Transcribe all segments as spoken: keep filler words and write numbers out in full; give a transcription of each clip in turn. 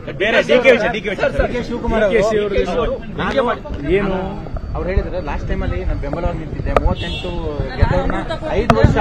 ಬೇರೆ ಡಿಕೆ ವಿಷಯ ಡಿಕೆ ವಿಷಯ ಶಿವಕುಮಾರ್ ಏನು ಅವ್ರು ಹೇಳಿದ್ರೆ ಲಾಸ್ಟ್ ಟೈಮ್ ಅಲ್ಲಿ ನಾನು ಬೆಂಬಲವಾಗಿ ನಿಂತಿದ್ದೆ ಮೂವತ್ತೆಂಟು ಗೆದ್ದವ್ರನ್ನ ಐದು ವರ್ಷ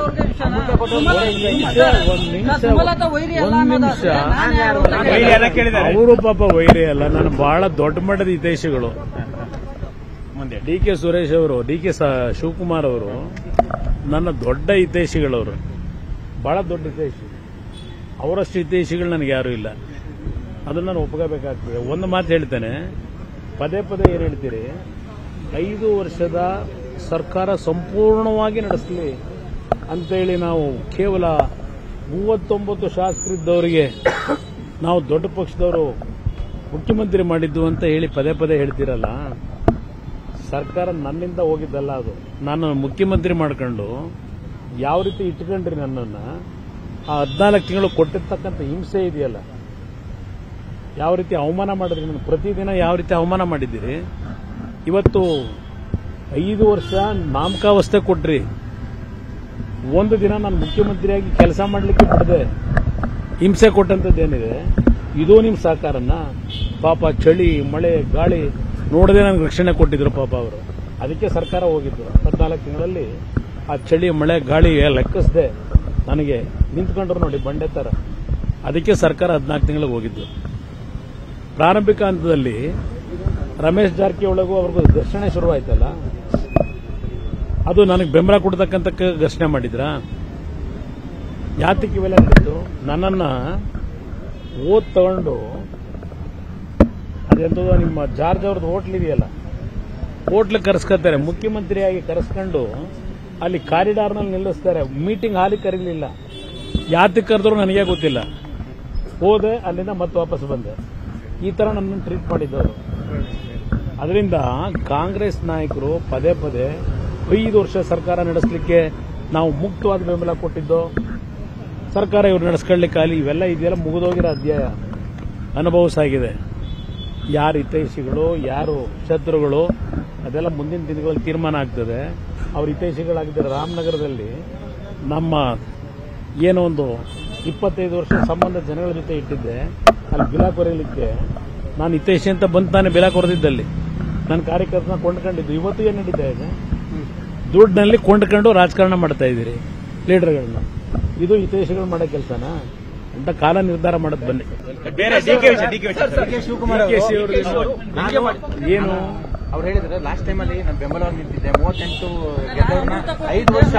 ಅವರು ಪಾಪ ವೈರಿ ಅಲ್ಲ, ನಾನು ಬಹಳ ದೊಡ್ಡ ಮಟ್ಟದ ಹಿತೈಷಿಗಳು. ಮುಂದೆ ಡಿ ಕೆ ಸುರೇಶ್ ಅವರು, ಡಿ ಕೆ ಶಿವಕುಮಾರ್ ಅವರು ನನ್ನ ದೊಡ್ಡ ಹಿತೈಷಿಗಳವರು, ಬಹಳ ದೊಡ್ಡ ಹಿತೈಷಿ. ಅವರಷ್ಟು ಹಿತೈಷಿಗಳು ನನಗೆ ಯಾರೂ ಇಲ್ಲ, ಅದನ್ನು ನಾನು ಒಪ್ಕೋಬೇಕಾಗ್ತದೆ. ಒಂದು ಮಾತು ಹೇಳ್ತೇನೆ, ಪದೇ ಪದೇ ಏನು ಹೇಳ್ತೀರಿ, ಐದು ವರ್ಷದ ಸರ್ಕಾರ ಸಂಪೂರ್ಣವಾಗಿ ನಡೆಸಲಿ ಅಂತೇಳಿ ನಾವು ಕೇವಲ ಮೂವತ್ತೊಂಬತ್ತು ಶಾಸಕರಿದ್ದವರಿಗೆ ನಾವು ದೊಡ್ಡ ಪಕ್ಷದವರು ಮುಖ್ಯಮಂತ್ರಿ ಮಾಡಿದ್ದು ಅಂತ ಹೇಳಿ ಪದೇ ಪದೇ ಹೇಳ್ತೀರಲ್ಲ, ಸರ್ಕಾರ ನನ್ನಿಂದ ಹೋಗಿದ್ದಲ್ಲ ಅದು. ನಾನು ಮುಖ್ಯಮಂತ್ರಿ ಮಾಡ್ಕೊಂಡು ಯಾವ ರೀತಿ ಇಟ್ಕೊಂಡ್ರಿ ನನ್ನನ್ನು, ಆ ಹದಿನಾಲ್ಕು ತಿಂಗಳು ಕೊಟ್ಟಿರ್ತಕ್ಕಂಥ ಹಿಂಸೆ ಇದೆಯಲ್ಲ, ಯಾವ ರೀತಿ ಅವಮಾನ ಮಾಡಿದ್ರಿ, ನಾನು ಪ್ರತಿದಿನ ಯಾವ ರೀತಿ ಅವಮಾನ ಮಾಡಿದ್ದೀರಿ. ಇವತ್ತು ಐದು ವರ್ಷ ನಾಮಕಾವಸ್ಥೆ ಕೊಟ್ರಿ, ಒಂದು ದಿನ ನಾನು ಮುಖ್ಯಮಂತ್ರಿಯಾಗಿ ಕೆಲಸ ಮಾಡಲಿಕ್ಕೆ ಬಿಡದೆ ಹಿಂಸೆ ಕೊಟ್ಟಂಥದ್ದೇನಿದೆ, ಇದು ನಿಮ್ಮ ಸಹಕಾರನ. ಪಾಪ ಚಳಿ ಮಳೆ ಗಾಳಿ ನೋಡದೆ ನನಗೆ ರಕ್ಷಣೆ ಕೊಟ್ಟಿದ್ರು ಪಾಪ ಅವರು. ಅದಕ್ಕೆ ಸರ್ಕಾರ ಹೋಗಿದ್ದು ಹದಿನಾಲ್ಕು ತಿಂಗಳಲ್ಲಿ. ಆ ಚಳಿ ಮಳೆ ಗಾಳಿ ಲೆಕ್ಕಿಸದೆ ನನಗೆ ನಿಂತ್ಕೊಂಡ್ರು ನೋಡಿ ಬಂಡೆ ತರ. ಅದಕ್ಕೆ ಸರ್ಕಾರ ಹದಿನಾಲ್ಕು ತಿಂಗಳಿಗೆ ಹೋಗಿದ್ದು. ಪ್ರಾರಂಭಿಕ ಹಂತದಲ್ಲಿ ರಮೇಶ್ ಜಾರಕಿಹೊಳಿಗೂ ಅವ್ರಿಗೂ ಘರ್ಷಣೆ ಶುರುವಾಯ್ತಲ್ಲ, ಅದು ನನಗೆ ಬೆಂಬಲ ಕೊಡ್ತಕ್ಕಂಥ ಘರ್ಷಣೆ ಮಾಡಿದ್ರ. ಯಾತಕ್ಕೆ ಇವೆಲ್ಲ ನಡೀತು, ನನ್ನನ್ನು ಓದ್ ತಗೊಂಡು ಅದೆಂತದೋ ನಿಮ್ಮ ಜಾರ್ಜ್ ಅವ್ರದ್ದು ಹೋಟ್ಲ್ ಇದೆಯಲ್ಲ, ಹೋಟ್ಲಿಗೆ ಕರೆಸ್ಕೊತಾರೆ, ಮುಖ್ಯಮಂತ್ರಿಯಾಗಿ ಕರೆಸ್ಕೊಂಡು ಅಲ್ಲಿ ಕಾರಿಡಾರ್ನಲ್ಲಿ ನಿಲ್ಲಿಸ್ತಾರೆ. ಮೀಟಿಂಗ್ ಹಾಲಿಗೆ ಕರೀಲಿಲ್ಲ, ಯಾತಕ್ಕೆ ಕರೆದ್ರು ನನಗೆ ಗೊತ್ತಿಲ್ಲ. ಹೋದೆ, ಅಲ್ಲಿಂದ ಮತ್ತೆ ವಾಪಸ್ ಬಂದೆ. ಈ ತರ ನನ್ನನ್ನು ಟ್ರೀಟ್ ಮಾಡಿದ್ದವರು. ಅದರಿಂದ ಕಾಂಗ್ರೆಸ್ ನಾಯಕರು ಪದೇ ಪದೇ ಐದು ವರ್ಷ ಸರ್ಕಾರ ನಡೆಸಲಿಕ್ಕೆ ನಾವು ಮುಕ್ತವಾದ ಬೆಂಬಲ ಕೊಟ್ಟಿದ್ದು, ಸರ್ಕಾರ ಇವರು ನಡೆಸ್ಕೊಳ್ಳಿಕ್ಕೆ ಅಲ್ಲಿ ಇವೆಲ್ಲ ಇದೆಯಲ್ಲ ಮುಗಿದೋಗಿರೋ ಅಧ್ಯಾಯ ಅನುಭವಿಸಾಗಿದೆ. ಯಾರು ಹಿತೈಷಿಗಳು ಯಾರು ಶತ್ರುಗಳು ಅದೆಲ್ಲ ಮುಂದಿನ ದಿನಗಳಲ್ಲಿ ತೀರ್ಮಾನ ಆಗ್ತದೆ. ಅವ್ರ ಹಿತೈಷಿಗಳಾಗಿದ್ದರೆ ರಾಮನಗರದಲ್ಲಿ ನಮ್ಮ ಏನೋ ಒಂದು ಇಪ್ಪತ್ತೈದು ವರ್ಷ ಸಂಬಂಧ ಜನಗಳ ಜೊತೆ ಇಟ್ಟಿದ್ದೆ, ಅಲ್ಲಿ ಬಿಲ ಕೊರೆಯಲಿಕ್ಕೆ ನಾನು ಹಿತೈಷಿ ಅಂತ ಬಂದು ತಾನೇ ಬಿಲ ಕೊರೆದಿದ್ದಲ್ಲಿ ನನ್ನ ಕಾರ್ಯಕರ್ತನ ಕೊಂಡ್ಕೊಂಡಿದ್ದು. ಇವತ್ತು ಏನು ನಡೀತಾ ಇದೆ, ದುಡ್ಡಿನಲ್ಲಿ ಕೊಂಡ್ಕೊಂಡು ರಾಜಕಾರಣ ಮಾಡ್ತಾ ಇದ್ದೀರಿ ಲೀಡರ್ಗಳನ್ನ. ಇದು ಹಿತೈಷಿಗಳು ಮಾಡೋ ಕೆಲಸನಾ ಅಂತ ಕಾಲ ನಿರ್ಧಾರ ಮಾಡೋದು ಬನ್ನಿ. ಬೇರೆ ಡಿಕೆ ವಿಷಯ ಡಿಕೆ ವಿಷಯ ಶಿವಕುಮಾರ್ ಏನು ಅವ್ರು ಹೇಳಿದ್ರೆ ಲಾಸ್ಟ್ ಟೈಮ್ ಅಲ್ಲಿ ನಾನು ಬೆಂಬಲವಾಗಿ ನಿಂತಿದ್ದೆ ಮೂವತ್ತೆಂಟು ಗೆದ್ದವ್ರನ್ನ ಐದು ವರ್ಷ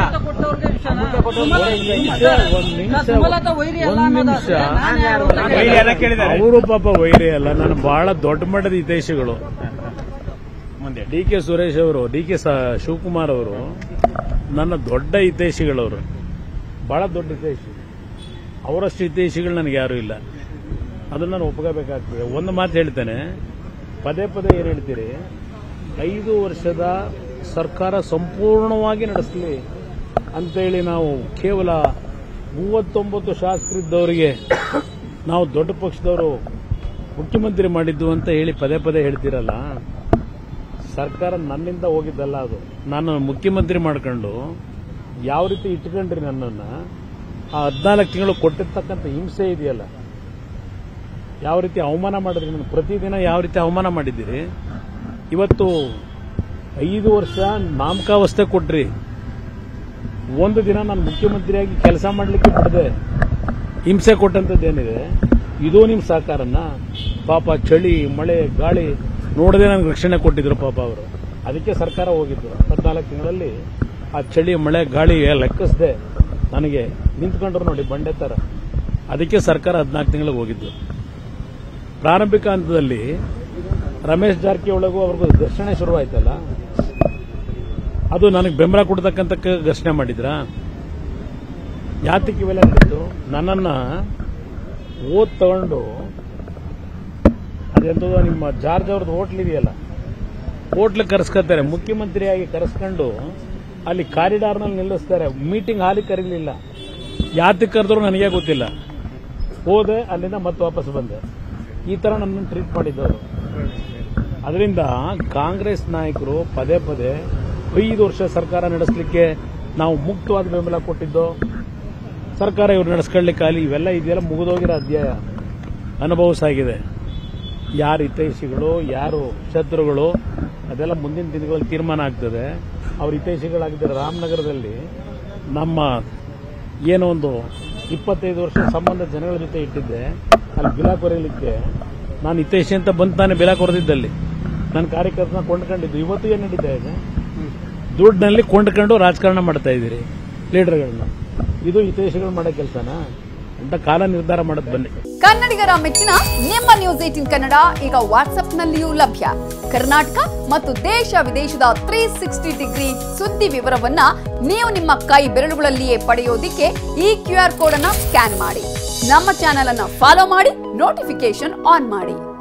ಅವರು ಪಾಪ ವೈರಿ ಅಲ್ಲ, ನಾನು ಬಹಳ ದೊಡ್ಡ ಮಟ್ಟದ ಹಿತೈಷಿಗಳು. ಮುಂದೆ ಡಿ ಕೆ ಸುರೇಶ್ ಅವರು, ಡಿ ಕೆ ಶಿವಕುಮಾರ್ ಅವರು ನನ್ನ ದೊಡ್ಡ ಹಿತೈಷಿಗಳವರು, ಬಹಳ ದೊಡ್ಡ ಹಿತೈಷಿ. ಅವರಷ್ಟು ಹಿತೈಷಿಗಳು ನನಗೆ ಯಾರೂ ಇಲ್ಲ, ಅದನ್ನು ನಾನು ಒಪ್ಕೋಬೇಕಾಗ್ತದೆ. ಒಂದು ಮಾತು ಹೇಳ್ತೇನೆ, ಪದೇ ಪದೇ ಏನು ಹೇಳ್ತೀರಿ, ಐದು ವರ್ಷದ ಸರ್ಕಾರ ಸಂಪೂರ್ಣವಾಗಿ ನಡೆಸಲಿ ಅಂತೇಳಿ ನಾವು ಕೇವಲ ಮೂವತ್ತೊಂಬತ್ತು ಶಾಸಕರಿದ್ದವರಿಗೆ ನಾವು ದೊಡ್ಡ ಪಕ್ಷದವರು ಮುಖ್ಯಮಂತ್ರಿ ಮಾಡಿದ್ದು ಅಂತ ಹೇಳಿ ಪದೇ ಪದೇ ಹೇಳ್ತೀರಲ್ಲ, ಸರ್ಕಾರ ನನ್ನಿಂದ ಹೋಗಿದ್ದಲ್ಲ ಅದು. ನಾನು ಮುಖ್ಯಮಂತ್ರಿ ಮಾಡ್ಕೊಂಡು ಯಾವ ರೀತಿ ಇಟ್ಕೊಂಡ್ರಿ ನನ್ನನ್ನು, ಆ ಹದಿನಾಲ್ಕು ತಿಂಗಳು ಕೊಟ್ಟಿರ್ತಕ್ಕಂಥ ಹಿಂಸೆ ಇದೆಯಲ್ಲ, ಯಾವ ರೀತಿ ಅವಮಾನ ಮಾಡಿದ್ರಿ, ನಾನು ಪ್ರತಿದಿನ ಯಾವ ರೀತಿ ಅವಮಾನ ಮಾಡಿದ್ದೀರಿ. ಇವತ್ತು ಐದು ವರ್ಷ ನಾಮಕಾವಸ್ಥೆ ಕೊಟ್ರಿ, ಒಂದು ದಿನ ನಾನು ಮುಖ್ಯಮಂತ್ರಿಯಾಗಿ ಕೆಲಸ ಮಾಡಲಿಕ್ಕೆ ಬಿಡದೆ ಹಿಂಸೆ ಕೊಟ್ಟಂಥದ್ದೇನಿದೆ, ಇದು ನಿಮ್ಮ ಸಹಕಾರನ. ಪಾಪ ಚಳಿ ಮಳೆ ಗಾಳಿ ನೋಡದೆ ನನಗೆ ರಕ್ಷಣೆ ಕೊಟ್ಟಿದ್ರು ಪಾಪ ಅವರು. ಅದಕ್ಕೆ ಸರ್ಕಾರ ಹೋಗಿದ್ದು ಹದಿನಾಲ್ಕು ತಿಂಗಳಲ್ಲಿ. ಆ ಚಳಿ ಮಳೆ ಗಾಳಿ ಲೆಕ್ಕಿಸದೆ ನನಗೆ ನಿಂತ್ಕೊಂಡ್ರು ನೋಡಿ ಬಂಡೆ ತರ. ಅದಕ್ಕೆ ಸರ್ಕಾರ ಹದಿನಾಲ್ಕು ತಿಂಗಳಿಗೆ ಹೋಗಿದ್ದು. ಪ್ರಾರಂಭಿಕ ಹಂತದಲ್ಲಿ ರಮೇಶ್ ಜಾರಕಿಹೊಳಿಗೂ ಅವ್ರಿಗೂ ಘರ್ಷಣೆ ಶುರುವಾಯ್ತಲ್ಲ, ಅದು ನನಗೆ ಬೆಂಬಲ ಕೊಡ್ತಕ್ಕಂಥ ಘರ್ಷಣೆ ಮಾಡಿದ್ರ. ಯಾತಕ್ಕೆ ಇವೆಲ್ಲ ನಡೀತು, ನನ್ನನ್ನು ಓದ್ ತಗೊಂಡು ಅದೆಂತದೋ ನಿಮ್ಮ ಜಾರ್ಜ್ ಅವ್ರದ್ದು ಹೋಟ್ಲ್ ಇದೆಯಲ್ಲ, ಹೋಟ್ಲಿಗೆ ಕರೆಸ್ಕೊತಾರೆ, ಮುಖ್ಯಮಂತ್ರಿಯಾಗಿ ಕರೆಸ್ಕೊಂಡು ಅಲ್ಲಿ ಕಾರಿಡಾರ್ನಲ್ಲಿ ನಿಲ್ಲಿಸ್ತಾರೆ. ಮೀಟಿಂಗ್ ಹಾಲಿಗೆ ಕರೀಲಿಲ್ಲ, ಯಾತಕ್ಕೆ ಕರೆದ್ರು ನನಗೆ ಗೊತ್ತಿಲ್ಲ. ಹೋದೆ, ಅಲ್ಲಿಂದ ಮತ್ತೆ ವಾಪಸ್ ಬಂದೆ. ಈ ತರ ನನ್ನನ್ನು ಟ್ರೀಟ್ ಮಾಡಿದ್ದವರು. ಅದರಿಂದ ಕಾಂಗ್ರೆಸ್ ನಾಯಕರು ಪದೇ ಪದೇ ಐದು ವರ್ಷ ಸರ್ಕಾರ ನಡೆಸಲಿಕ್ಕೆ ನಾವು ಮುಕ್ತವಾದ ಬೆಂಬಲ ಕೊಟ್ಟಿದ್ದು, ಸರ್ಕಾರ ಇವರು ನಡೆಸ್ಕೊಳ್ಳಿಕ್ಕೆ ಅಲ್ಲಿ ಇವೆಲ್ಲ ಇದೆಯಲ್ಲ ಮುಗಿದೋಗಿರೋ ಅಧ್ಯಾಯ ಅನುಭವಿಸಾಗಿದೆ. ಯಾರು ಹಿತೈಷಿಗಳು ಯಾರು ಶತ್ರುಗಳು ಅದೆಲ್ಲ ಮುಂದಿನ ದಿನಗಳಲ್ಲಿ ತೀರ್ಮಾನ ಆಗ್ತದೆ. ಅವ್ರ ಹಿತೈಷಿಗಳಾಗಿದ್ದರೆ ರಾಮನಗರದಲ್ಲಿ ನಮ್ಮ ಏನೋ ಒಂದು ಇಪ್ಪತ್ತೈದು ವರ್ಷ ಸಂಬಂಧ ಜನಗಳ ಜೊತೆ ಇಟ್ಟಿದ್ದೆ, ಅಲ್ಲಿ ಬಿಲಾ ಕೊರೆಯಲಿಕ್ಕೆ ನಾನು ಹಿತೈಷಿ ಅಂತ ಬಂದು ತಾನೇ ಬಿಲಾ ಕೊರೆದಿದ್ದಲ್ಲಿ ನನ್ನ ಕಾರ್ಯಕರ್ತನ ಕೊಂಡ್ಕೊಂಡಿದ್ದು. ಇವತ್ತು ಏನು ನಡೀತಾ ಇದೆ, ದುಡ್ಡಿನಲ್ಲಿ ಕೊಂಡ್ಕೊಂಡು ರಾಜಕಾರಣ ಮಾಡ್ತಾ ಇದ್ದೀರಿ ಲೀಡರ್ಗಳನ್ನ. ಇದು ಹಿತೈಷಿಗಳು ಮಾಡೋ ಕೆಲಸನಾ ಅಂತ ಕಾಲ ನಿರ್ಧಾರ ಮಾಡೋದು ಬನ್ನಿ. ಕನ್ನಡಿಗರ ಮೆಚ್ಚಿನ ನಿಮ್ಮ ನ್ಯೂಸ್ ಏಟೀನ್ ಕನ್ನಡ ಈಗ ವಾಟ್ಸ್ಆಪ್ನಲ್ಲಿಯೂ ಲಭ್ಯ. ಕರ್ನಾಟಕ ಮತ್ತು ದೇಶ ವಿದೇಶದ ತ್ರೀ ಸಿಕ್ಸ್ಟಿ ಡಿಗ್ರಿ ಸುದ್ದಿ ವಿವರವನ್ನ ನೀವು ನಿಮ್ಮ ಕೈ ಬೆರಳುಗಳಲ್ಲಿಯೇ ಪಡೆಯೋದಿಕ್ಕೆ ಈ ಕ್ಯೂ ಆರ್ ಕೋಡ್ ಅನ್ನ ಸ್ಕ್ಯಾನ್ ಮಾಡಿ. ನಮ್ಮ ಚಾನೆಲ್ ಅನ್ನ ಫಾಲೋ ಮಾಡಿ, ನೋಟಿಫಿಕೇಶನ್ ಆನ್ ಮಾಡಿ.